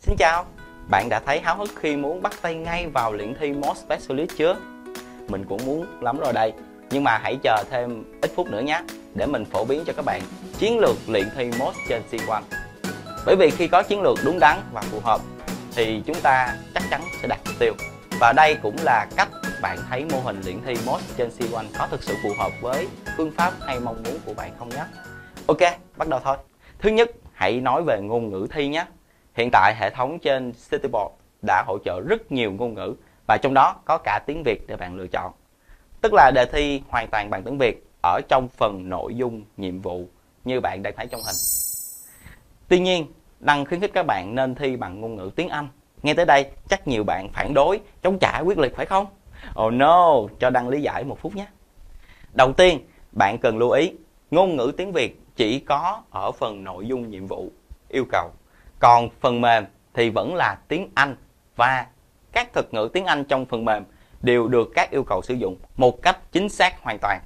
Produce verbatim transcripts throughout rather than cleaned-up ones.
Xin chào, bạn đã thấy háo hức khi muốn bắt tay ngay vào luyện thi Mod Specialist chưa? Mình cũng muốn lắm rồi đây, nhưng mà hãy chờ thêm ít phút nữa nhé, để mình phổ biến cho các bạn chiến lược luyện thi Mod trên xê một. Bởi vì khi có chiến lược đúng đắn và phù hợp thì chúng ta chắc chắn sẽ đạt mục tiêu. Và đây cũng là cách bạn thấy mô hình luyện thi Mod trên xê một có thực sự phù hợp với phương pháp hay mong muốn của bạn không nhé. Ok, bắt đầu thôi. Thứ nhất, hãy nói về ngôn ngữ thi nhé. Hiện tại hệ thống trên Cityboard đã hỗ trợ rất nhiều ngôn ngữ và trong đó có cả tiếng Việt để bạn lựa chọn. Tức là đề thi hoàn toàn bằng tiếng Việt ở trong phần nội dung nhiệm vụ như bạn đang thấy trong hình. Tuy nhiên, Đăng khuyến khích các bạn nên thi bằng ngôn ngữ tiếng Anh. Nghe tới đây, chắc nhiều bạn phản đối, chống trả quyết liệt phải không? Oh no, cho Đăng lý giải một phút nhé. Đầu tiên, bạn cần lưu ý, ngôn ngữ tiếng Việt chỉ có ở phần nội dung nhiệm vụ yêu cầu. Còn phần mềm thì vẫn là tiếng Anh và các thuật ngữ tiếng Anh trong phần mềm đều được các yêu cầu sử dụng một cách chính xác hoàn toàn.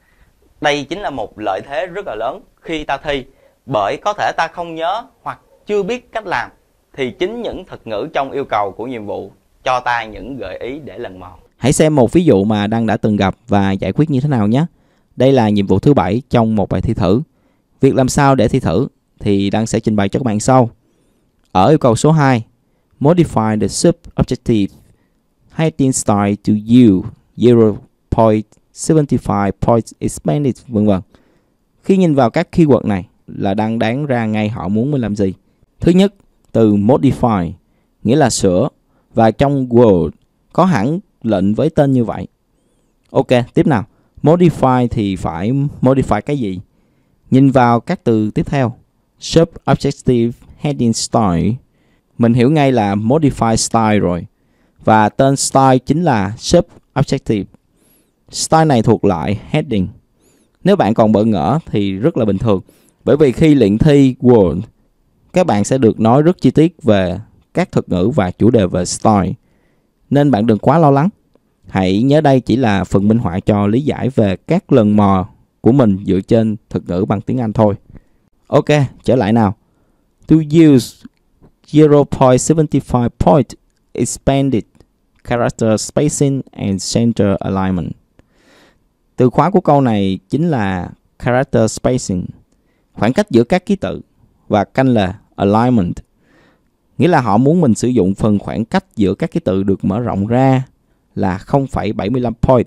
Đây chính là một lợi thế rất là lớn khi ta thi, bởi có thể ta không nhớ hoặc chưa biết cách làm thì chính những thuật ngữ trong yêu cầu của nhiệm vụ cho ta những gợi ý để lần mò. Hãy xem một ví dụ mà Đăng đã từng gặp và giải quyết như thế nào nhé. Đây là nhiệm vụ thứ bảy trong một bài thi thử. Việc làm sao để thi thử thì Đăng sẽ trình bày cho các bạn sau. Ở yêu cầu số hai, modify the sub-objective heading style to use zero point seven five point expanded vân vân. Khi nhìn vào các keyword này là Đăng đoán ra ngay họ muốn mình làm gì. Thứ nhất, từ modify nghĩa là sửa, và trong Word có hẳn lệnh với tên như vậy. Ok, tiếp nào. Modify thì phải modify cái gì? Nhìn vào các từ tiếp theo. Sub-objective heading style, mình hiểu ngay là modify style rồi. Và tên style chính là sub-objective. Style này thuộc lại heading. Nếu bạn còn bỡ ngỡ thì rất là bình thường. Bởi vì khi luyện thi Word, các bạn sẽ được nói rất chi tiết về các thuật ngữ và chủ đề về style. Nên bạn đừng quá lo lắng. Hãy nhớ đây chỉ là phần minh họa cho lý giải về các lần mò của mình dựa trên thuật ngữ bằng tiếng Anh thôi. Ok, trở lại nào. To use zero point seven five point expanded character spacing and center alignment. Từ khóa của câu này chính là character spacing, khoảng cách giữa các ký tự, và canh là alignment, nghĩa là họ muốn mình sử dụng phần khoảng cách giữa các ký tự được mở rộng ra là không phẩy bảy mươi lăm point,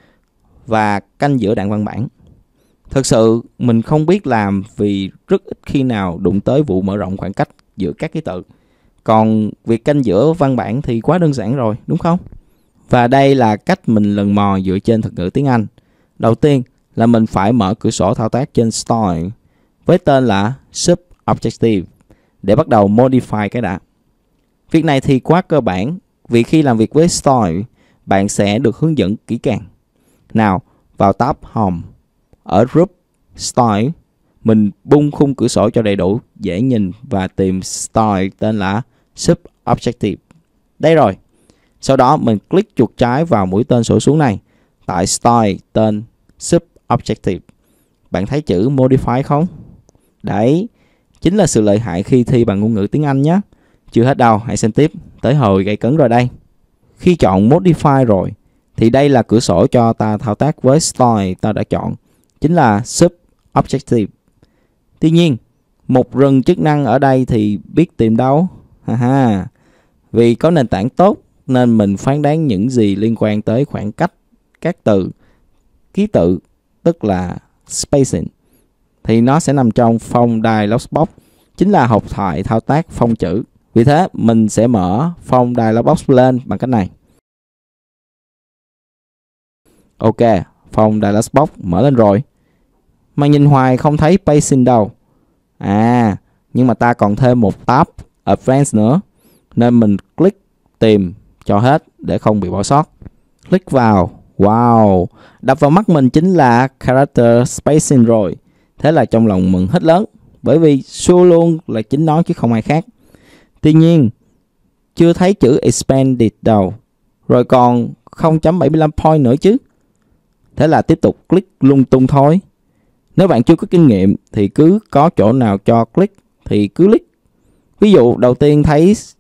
và canh giữa đoạn văn bản. Thực sự mình không biết làm vì rất ít khi nào đụng tới vụ mở rộng khoảng cách giữa các ký tự. Còn việc canh giữa văn bản thì quá đơn giản rồi, đúng không? Và đây là cách mình lần mò dựa trên thuật ngữ tiếng Anh. Đầu tiên là mình phải mở cửa sổ thao tác trên Style với tên là Sub-Objective để bắt đầu modify cái đã. Việc này thì quá cơ bản, vì khi làm việc với Style, bạn sẽ được hướng dẫn kỹ càng. Nào, vào tab Home. Ở Group Style, mình bung khung cửa sổ cho đầy đủ, dễ nhìn và tìm Style tên là Sub-Objective. Đây rồi. Sau đó mình click chuột trái vào mũi tên sổ xuống này. Tại Style tên Sub-Objective. Bạn thấy chữ Modify không? Đấy, chính là sự lợi hại khi thi bằng ngôn ngữ tiếng Anh nhé. Chưa hết đâu, hãy xem tiếp. Tới hồi gây cấn rồi đây. Khi chọn Modify rồi, thì đây là cửa sổ cho ta thao tác với Style ta đã chọn, chính là Sub-Objective. Tuy nhiên, một rừng chức năng ở đây thì biết tìm đâu? Ha Vì có nền tảng tốt nên mình phán đoán những gì liên quan tới khoảng cách các từ, ký tự, tức là spacing, thì nó sẽ nằm trong phông dialog box, chính là hộp thoại thao tác phông chữ. Vì thế mình sẽ mở phông dialog box lên bằng cách này. Ok, phông dialog box mở lên rồi. Mà nhìn hoài không thấy spacing đâu. À, nhưng mà ta còn thêm một tab Advanced nữa, nên mình click tìm cho hết để không bị bỏ sót. Click vào. Wow, đập vào mắt mình chính là character spacing rồi. Thế là trong lòng mừng hết lớn, bởi vì xua luôn là chính nó chứ không ai khác. Tuy nhiên, chưa thấy chữ expanded đâu. Rồi còn không phẩy bảy mươi lăm point nữa chứ. Thế là tiếp tục click lung tung thôi. Nếu bạn chưa có kinh nghiệm thì cứ có chỗ nào cho click thì cứ click. Ví dụ đầu tiên thấy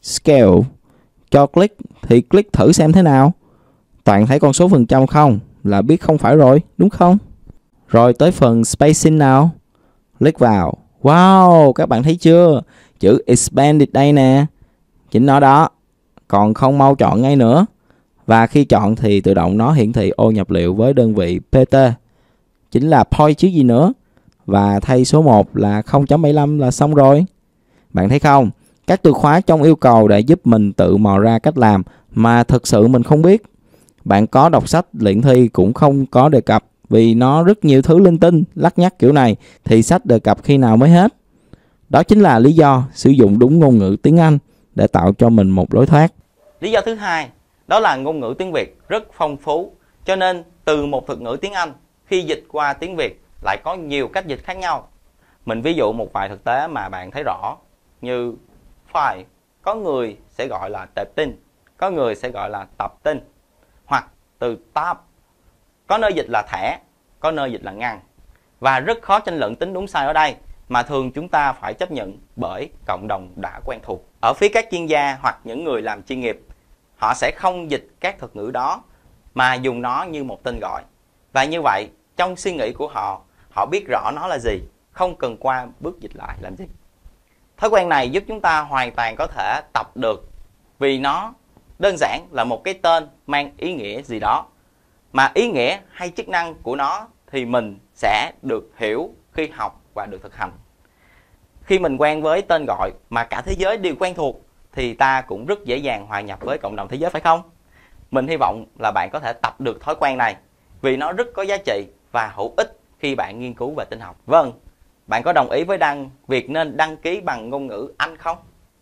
scale, cho click thì click thử xem thế nào. Toàn thấy con số phần trăm không là biết không phải rồi, đúng không? Rồi tới phần spacing nào. Click vào. Wow, các bạn thấy chưa? Chữ expanded đây nè. Chính nó đó. Còn không mau chọn ngay nữa. Và khi chọn thì tự động nó hiển thị ô nhập liệu với đơn vị pê tê. Chính là point chứ gì nữa. Và thay số một là không chấm bảy lăm là xong rồi. Bạn thấy không? Các từ khóa trong yêu cầu để giúp mình tự mò ra cách làm mà thực sự mình không biết. Bạn có đọc sách luyện thi cũng không có đề cập, vì nó rất nhiều thứ linh tinh, lắt nhắt kiểu này thì sách đề cập khi nào mới hết. Đó chính là lý do sử dụng đúng ngôn ngữ tiếng Anh để tạo cho mình một lối thoát. Lý do thứ hai, đó là ngôn ngữ tiếng Việt rất phong phú, cho nên từ một thuật ngữ tiếng Anh khi dịch qua tiếng Việt lại có nhiều cách dịch khác nhau. Mình ví dụ một vài thực tế mà bạn thấy rõ, như file, có người sẽ gọi là tệp tin, có người sẽ gọi là tập tin. Hoặc từ tab, có nơi dịch là thẻ, có nơi dịch là ngăn. Và rất khó tranh luận tính đúng sai ở đây, mà thường chúng ta phải chấp nhận bởi cộng đồng đã quen thuộc. Ở phía các chuyên gia hoặc những người làm chuyên nghiệp, họ sẽ không dịch các thuật ngữ đó mà dùng nó như một tên gọi. Và như vậy, trong suy nghĩ của họ, họ biết rõ nó là gì, không cần qua bước dịch lại làm gì. Thói quen này giúp chúng ta hoàn toàn có thể tập được, vì nó đơn giản là một cái tên mang ý nghĩa gì đó, mà ý nghĩa hay chức năng của nó thì mình sẽ được hiểu khi học và được thực hành. Khi mình quen với tên gọi mà cả thế giới đều quen thuộc thì ta cũng rất dễ dàng hòa nhập với cộng đồng thế giới, phải không? Mình hy vọng là bạn có thể tập được thói quen này, vì nó rất có giá trị và hữu ích khi bạn nghiên cứu về tin học. Vâng, bạn có đồng ý với Đăng việc nên đăng ký bằng ngôn ngữ Anh không?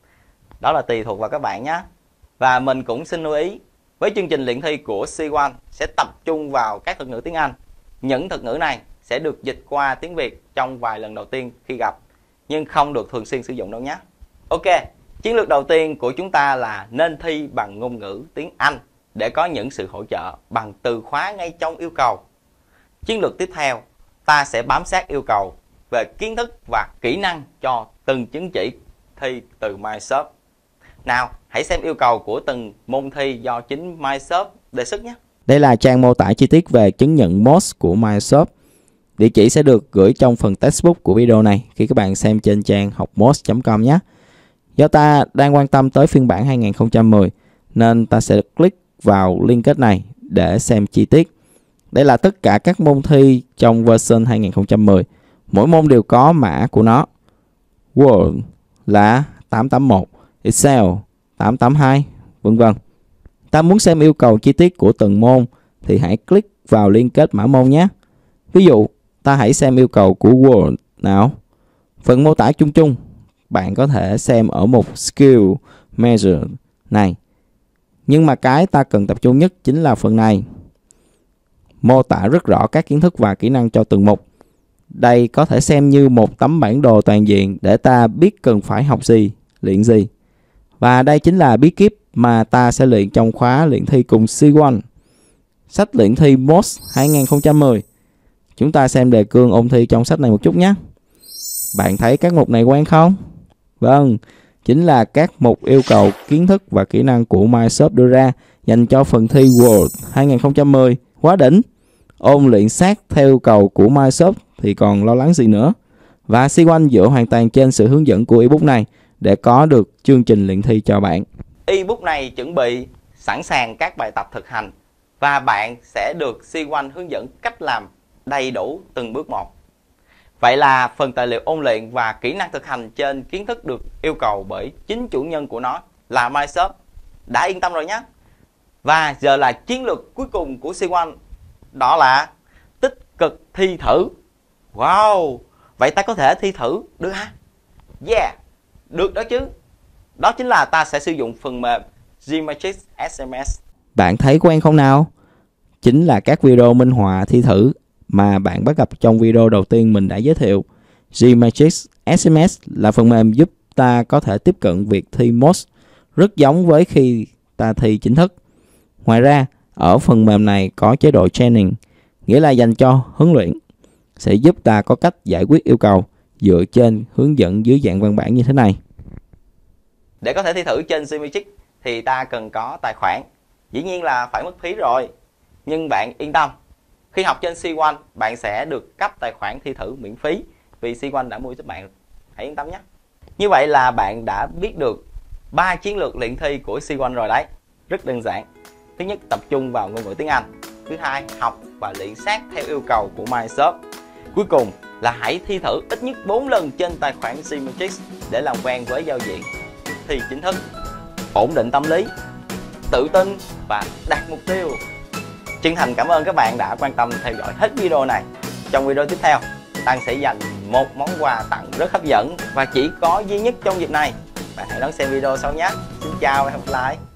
Đó là tùy thuộc vào các bạn nhé. Và mình cũng xin lưu ý, với chương trình luyện thi của xê một sẽ tập trung vào các thuật ngữ tiếng Anh. Những thuật ngữ này sẽ được dịch qua tiếng Việt trong vài lần đầu tiên khi gặp, nhưng không được thường xuyên sử dụng đâu nhé. Ok, chiến lược đầu tiên của chúng ta là nên thi bằng ngôn ngữ tiếng Anh để có những sự hỗ trợ bằng từ khóa ngay trong yêu cầu. Chiến lược tiếp theo, ta sẽ bám sát yêu cầu về kiến thức và kỹ năng cho từng chứng chỉ thi từ Microsoft. Nào, hãy xem yêu cầu của từng môn thi do chính Microsoft đề xuất nhé. Đây là trang mô tả chi tiết về chứng nhận Moz của Microsoft. Địa chỉ sẽ được gửi trong phần textbook của video này khi các bạn xem trên trang học moz chấm com nhé. Do ta đang quan tâm tới phiên bản hai nghìn không trăm mười nên ta sẽ click vào link kết này để xem chi tiết. Đây là tất cả các môn thi trong version hai nghìn không trăm mười. Mỗi môn đều có mã của nó. Word là tám tám mốt, Excel tám tám hai, vân vân. Ta muốn xem yêu cầu chi tiết của từng môn thì hãy click vào liên kết mã môn nhé. Ví dụ, ta hãy xem yêu cầu của Word nào. Phần mô tả chung chung, bạn có thể xem ở mục Skill Measure này. Nhưng mà cái ta cần tập trung nhất chính là phần này. Mô tả rất rõ các kiến thức và kỹ năng cho từng mục. Đây có thể xem như một tấm bản đồ toàn diện để ta biết cần phải học gì, luyện gì. Và đây chính là bí kíp mà ta sẽ luyện trong khóa luyện thi cùng xê một. Sách luyện thi Moz hai nghìn không trăm mười. Chúng ta xem đề cương ôn thi trong sách này một chút nhé. Bạn thấy các mục này quen không? Vâng, chính là các mục yêu cầu kiến thức và kỹ năng của Microsoft đưa ra dành cho phần thi Word hai nghìn không trăm mười. Quá đỉnh! Ôn luyện sát theo yêu cầu của Microsoft thì còn lo lắng gì nữa. Và xê một dựa hoàn toàn trên sự hướng dẫn của ebook này để có được chương trình luyện thi cho bạn. Ebook này chuẩn bị sẵn sàng các bài tập thực hành và bạn sẽ được xê một hướng dẫn cách làm đầy đủ từng bước một. Vậy là phần tài liệu ôn luyện và kỹ năng thực hành trên kiến thức được yêu cầu bởi chính chủ nhân của nó là Microsoft đã yên tâm rồi nhé. Và giờ là chiến lược cuối cùng của xê một, đó là tích cực thi thử. Wow, vậy ta có thể thi thử được hả? Yeah, được đó chứ. Đó chính là ta sẽ sử dụng phần mềm Gmatrix ét em ét. Bạn thấy quen không nào? Chính là các video minh họa thi thử mà bạn bắt gặp trong video đầu tiên mình đã giới thiệu. Gmatrix ét em ét là phần mềm giúp ta có thể tiếp cận việc thi Moz rất giống với khi ta thi chính thức. Ngoài ra, ở phần mềm này có chế độ training, nghĩa là dành cho huấn luyện, sẽ giúp ta có cách giải quyết yêu cầu dựa trên hướng dẫn dưới dạng văn bản như thế này. Để có thể thi thử trên Gmagic thì ta cần có tài khoản. Dĩ nhiên là phải mất phí rồi. Nhưng bạn yên tâm, khi học trên xê một bạn sẽ được cấp tài khoản thi thử miễn phí vì xê một đã mua giúp bạn. Hãy yên tâm nhé. Như vậy là bạn đã biết được ba chiến lược luyện thi của xê một rồi đấy. Rất đơn giản. Thứ nhất, tập trung vào ngôn ngữ tiếng Anh. Thứ hai, học và luyện sát theo yêu cầu của Microsoft. Cuối cùng là hãy thi thử ít nhất bốn lần trên tài khoản Gmagic để làm quen với giao diện thi chính thức. Ổn định tâm lý, tự tin và đạt mục tiêu. Chân thành cảm ơn các bạn đã quan tâm theo dõi hết video này. Trong video tiếp theo, Tăng sẽ dành một món quà tặng rất hấp dẫn và chỉ có duy nhất trong dịp này. Bạn hãy đón xem video sau nhé. Xin chào và hẹn gặp lại.